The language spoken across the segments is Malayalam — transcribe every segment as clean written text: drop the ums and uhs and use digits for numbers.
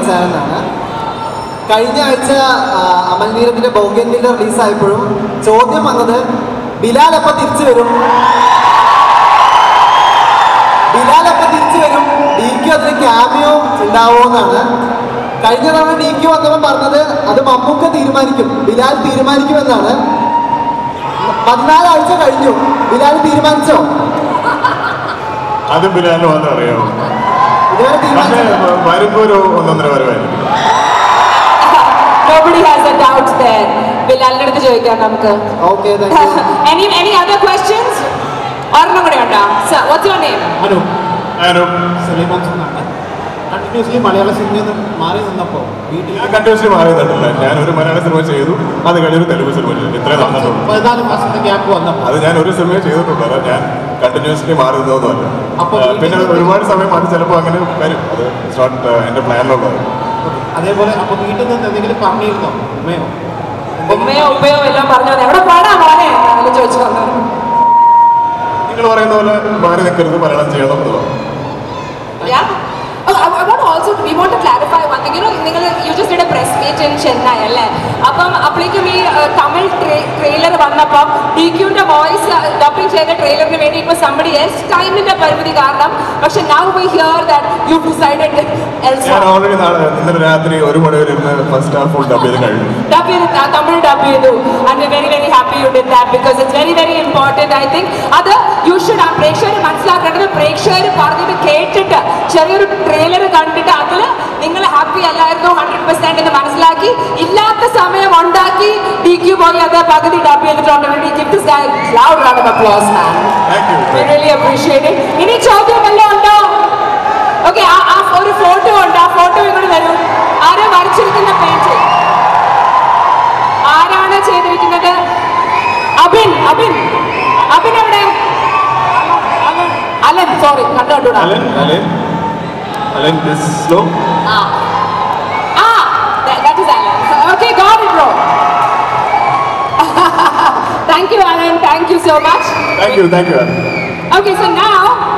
ചാനലാണ്. കഴിഞ്ഞ ആഴ്ച അമൽ നീരദിന്റെ ബൗഗൻവില്ല റിലീസായപ്പോഴും ചോദ്യം വന്നത് ബിലാൽ എപ്പോൾ തിരിച്ചു വരും, DQ അതിന് ക്യാമിയോ ഉണ്ടാവോ എന്നാണ്. കഴിഞ്ഞ തവണ DQ വന്നപ്പോൾ പറഞ്ഞത് അത് മമ്മൂക്ക തീരുമാനിക്കും, ബിലാൽ തീരുമാനിക്കുമെന്നാണ്. 14 ആഴ്ച കഴിഞ്ഞു, ബിലാൽ തീരുമാനിച്ചോ? അത് ബിലാലിന് മാത്രം അറിയാമോ? വരുമ്പോ ഒരു 1.5 വരവായിരിക്കും. Nobody has a doubt there. ബിലാലിന്റെ അടുത്ത് ചോദിക്കാം നമുക്ക്. Okay, thank you. Any other questions? ഒരെണ്ണം കൂടെ ഉണ്ടോ? Sir, what's your name? സലീമാൻ എന്നാണ്. കണ്ടിന്യൂസ്ലി മലയാള സിനിമയിൽ നിന്ന് മാറി നിന്നപ്പോൾ വീട്ടിൽ കണ്ടിന്യൂസ്ലി മാറി നിന്നിട്ടില്ല. ഞാനൊരു മലയാള സിനിമ ചെയ്തു, അത് കഴിഞ്ഞൊരു തെലുങ്ക് സിനിമ ചെയ്തു. ഇത്രയും നടന്നിട്ടുള്ളൂ. 14 മാസത്തെ ഗ്യാപ്പ് വന്നപ്പോൾ അത് ഞാൻ ഒരു സിനിമയെ ചെയ്തിട്ടുണ്ട്. അല്ല, ഞാൻ കണ്ടിന്യൂസ്ലി മാറി നിന്നതൊന്നുമല്ല. പിന്നെ ഒരുപാട് സമയം അത് ചിലപ്പോൾ അങ്ങനെ വരും. അത് നോട്ട് എൻ്റെ പ്ലാനിലുള്ളത്. അതേപോലെ അപ്പോൾ വീട്ടിൽ നിന്ന് എന്തെങ്കിലും പറഞ്ഞിരുന്നോ? ഉമ്മയോ എല്ലാം പറഞ്ഞു എവിടെ പാടാ മോനെ ചോദിച്ചു വന്നു. നിങ്ങൾ പറയുന്ന പോലെ മാറി നിൽക്കരുത്, മലയാളം ചെയ്യണം എന്നുള്ളത്. We want to clarify one thing. You just did a press meet in Chennai, അല്ലേ? അപ്പം അപ്പോഴേക്കും ഈ തമിഴ് ട്രെയിലർ വന്നപ്പം DQന്റെ വോയിസ് ഡബിങ് ചെയ്ത ട്രെയിലറിന് വേണ്ടി ഇപ്പോൾ somebody else ടൈമിന്റെ പരിമിതി കാരണം. പക്ഷെ now we hear that you decided elsewhere. ഞാൻ ഓൾറെഡി ഇന്നലെ രാത്രി 1 മണി വരെ ഇരുന്ന് ഫസ്റ്റ് ഹാഫ് ഫുൾ ഡബ് ചെയ്ത് കഴിഞ്ഞു. തമിഴ് ഡബ് ചെയ്തു. And we're very very happy you did that because it's very very important. I think അത് you should ആ പ്രേക്ഷകർ മനസ്സിലാക്കേണ്ടത്, പ്രേക്ഷകർ പറഞ്ഞത് കേട്ടിട്ട് ചെറിയൊരു ട്രെയിലർ കണ്ടിട്ട് അതിൽ നിങ്ങൾ ഹാപ്പി അല്ലായിരുന്നു 100% എന്ന് മനസ്സിലാക്കി ഇല്ലാത്ത സമയം ഉണ്ടാക്കി DQ പോയി അത് പകുതി ഡബ് ചെയ്തിട്ടുണ്ട്. Give this guy a loud round of applause, man. Thank you. We really appreciate it. ഇനി ചോദ്യം വല്ലതും ഉണ്ടോ? ഓക്കെ, ആ ഒരു ഫോട്ടോ ഉണ്ട്, ആ ഫോട്ടോ ഇങ്ങോട്ട് തരും. ആരാ വരച്ചിരിക്കുന്ന പെയിന്റ്? ആരാണ് ചെയ്തിരിക്കുന്നത്? അബിൻ എവിടെ? അലൻ, സോറി കണ്ടോണ്ടൂടാ. Alan, this is slow. That is Alan. Okay, got it, bro. Thank you, Alan. Thank you so much. Thank you, Alan. Okay, so now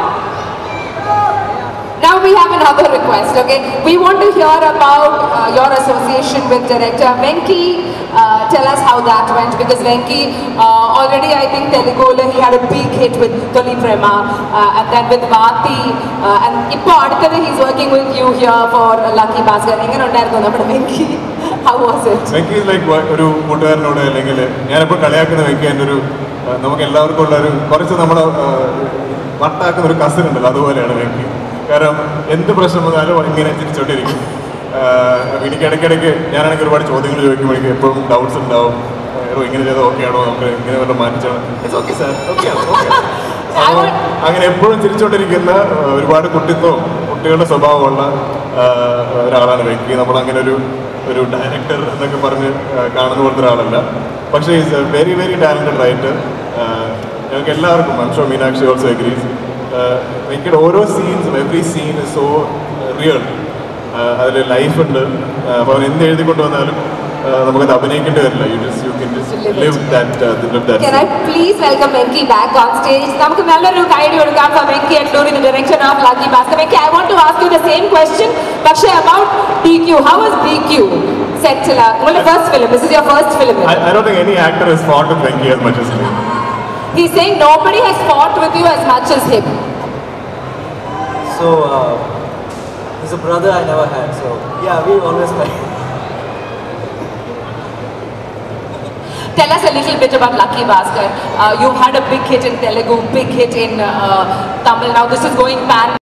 we have another request. Okay, we want to hear about your association with director Venki. Tell us how that went, because Venki already, I think Telugu he had a big hit with Toli Prema, and then with Vati, and ipo aduthathu he's working with you here for Lucky Bhaskar. Engane undarunnu nammade Venki? How was it? Venki is like oru kootukaranode allengil njanappo kaliyakkunna Venki endoru namukku ellarkum ulla oru korchu nammada vattaakkunna oru cousin undallo adupoleയാണ് Venki. കാരണം എന്ത് പ്രശ്നം വന്നാലും ഇങ്ങനെ തിരിച്ചോണ്ടിരിക്കും. എനിക്ക് ഇടയ്ക്കിടയ്ക്ക് ഞാനാണെങ്കിൽ ഒരുപാട് ചോദ്യങ്ങൾ ചോദിക്കുമ്പോൾ എനിക്ക് എപ്പോഴും ഡൗട്ട്സ് ഉണ്ടാവും. ഇങ്ങനെ ചെയ്താൽ ഓക്കെ ആണോ, നമുക്ക് ഇങ്ങനെ വല്ല മാറ്റിച്ചാണോ, ഇറ്റ്സ് ഓക്കെ സാർ, ഓക്കെ ആണ്, ഓക്കെ. അപ്പോൾ അങ്ങനെ എപ്പോഴും ചിരിച്ചോണ്ടിരിക്കുന്ന ഒരുപാട് കുട്ടികളുടെ സ്വഭാവമുള്ള ഒരാളാണ് Venki. നമ്മളങ്ങനെ ഒരു ഡയറക്ടർ എന്നൊക്കെ പറഞ്ഞ് കാണുന്ന പോലത്തെ ഒരാളല്ല. പക്ഷേ is a very very talented writer. ഞങ്ങൾക്ക് എല്ലാവർക്കും, I am sure Meenakshi also agrees, Venkiയുടെ ഓരോ സീൻസും every scene is so real. അതിൽ ലൈഫ് ഉണ്ട്. അപ്പോൾ അവൻ എന്ത് എഴുതിക്കൊണ്ട് വന്നാലും നമുക്കത് അഭിനയിക്കേണ്ടി വരില്ല. You can just live that. Can I please welcome Venki back on stage? നമുക്ക് നല്ലൊരു കൈയടി കൊടുക്കാം for Venki Atlur in the direction of Lucky Bhaskar. Venki, I want to ask you the same question, പക്ഷേ about DQ. How was DQ set till your first film? This is your first film. I don't think any actor has fought with Venki as much as me. He's saying nobody has fought with you as much as him. So he's a brother I never had, so yeah, we always fight. Tell us a little bit about Lucky Bhaskar. You've had a big hit in Telugu, big hit in Tamil. Now this is going pan.